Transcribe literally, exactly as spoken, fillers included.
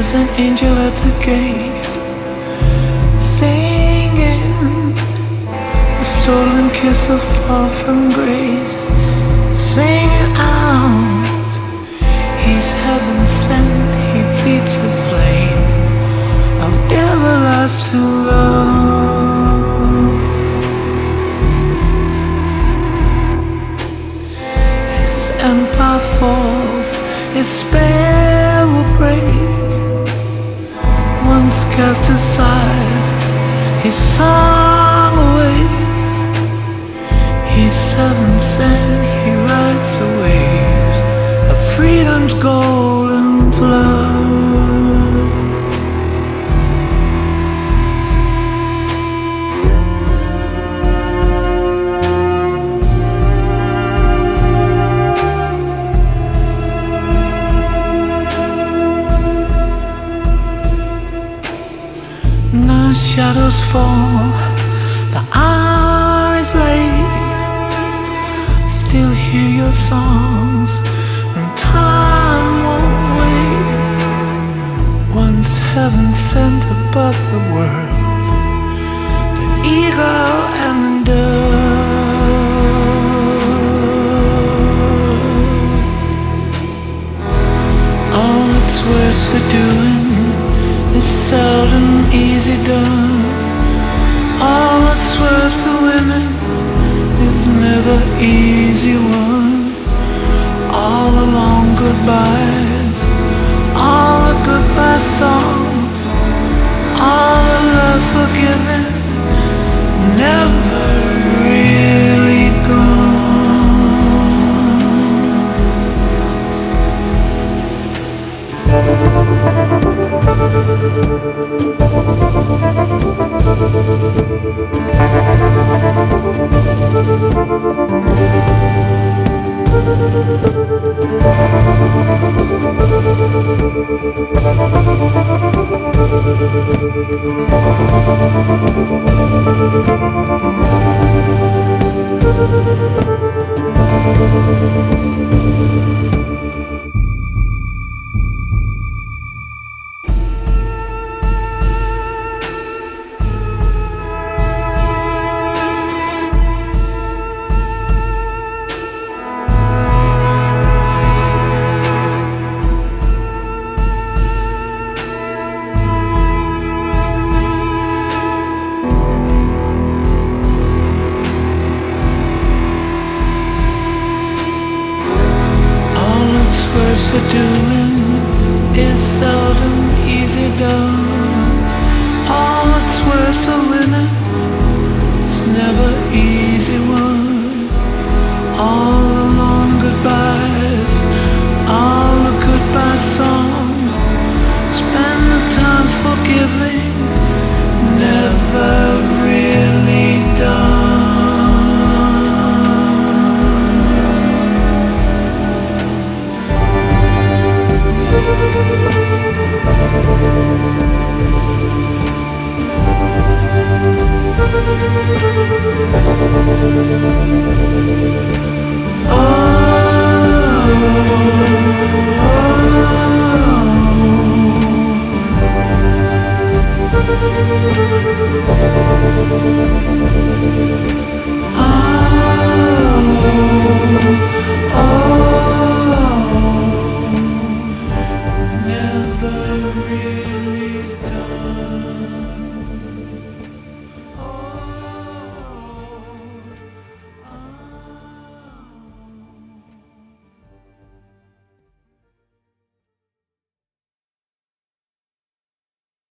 There's an angel at the gate, singing a stolen kiss of fall from grace. Singing out, he's heaven sent, he feeds the flame of everlasting love. His empire falls, his spell will break. Once cast aside, his song awaits. He's heaven sent, he rides the waves of freedom's golden flood. Now shadows fall, the hour is late. Still hear your songs, and time won't wait. Once heaven sent above the world, the eagle and the dove. All that's worth the doing is seldom easy done. All that's worth the winning is never easy won. All the long goodbyes, all the goodbye songs, all the love forgiven, never really gone. The doing is seldom easy done. All that's worth the winning is never easy won. All